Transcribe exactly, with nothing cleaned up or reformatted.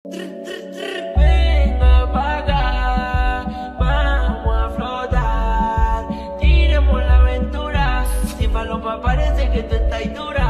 Venga pa' acá, vamos a flotar, tiremos la aventura. Si falopa parece que tú estás dura.